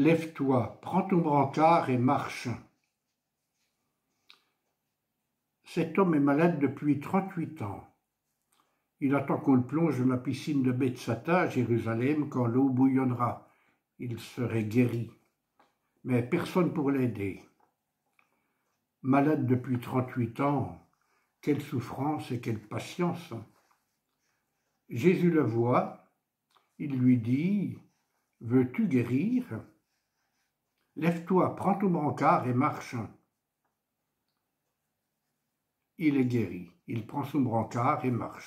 Lève-toi, prends ton brancard et marche. Cet homme est malade depuis 38 ans. Il attend qu'on le plonge dans la piscine de Bethsata à Jérusalem quand l'eau bouillonnera. Il serait guéri. Mais personne pour l'aider. Malade depuis 38 ans, quelle souffrance et quelle patience. Jésus le voit, il lui dit « Veux-tu guérir ? Lève-toi, prends ton brancard et marche. » Il est guéri, il prend son brancard et marche.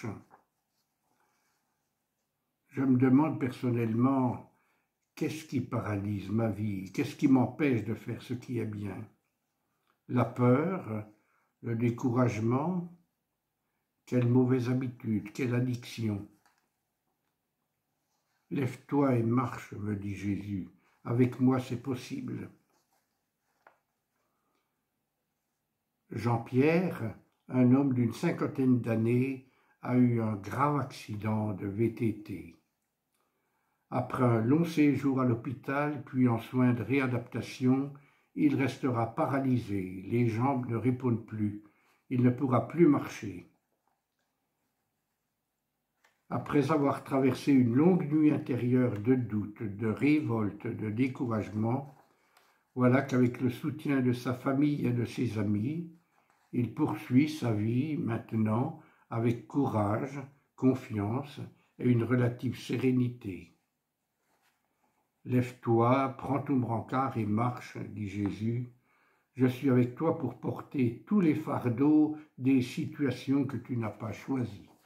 Je me demande personnellement, qu'est-ce qui paralyse ma vie? Qu'est-ce qui m'empêche de faire ce qui est bien? La peur, le découragement, quelle mauvaise habitude, quelle addiction. Lève-toi et marche, me dit Jésus. Avec moi, c'est possible. Jean-Pierre, un homme d'une 50aine d'années, a eu un grave accident de VTT. Après un long séjour à l'hôpital, puis en soins de réadaptation, il restera paralysé, les jambes ne répondent plus, il ne pourra plus marcher. Après avoir traversé une longue nuit intérieure de doute, de révolte, de découragement, voilà qu'avec le soutien de sa famille et de ses amis, il poursuit sa vie maintenant avec courage, confiance et une relative sérénité. Lève-toi, prends ton brancard et marche, dit Jésus. Je suis avec toi pour porter tous les fardeaux des situations que tu n'as pas choisies.